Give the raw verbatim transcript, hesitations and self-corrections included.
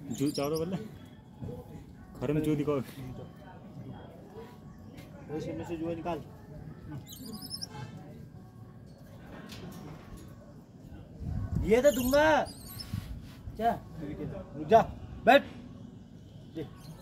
जू चारो बोले घर में जू दिखाओ। वैसे में से जुआ निकाल। ये तो दूंगा। क्या? रुक जा, बैठ।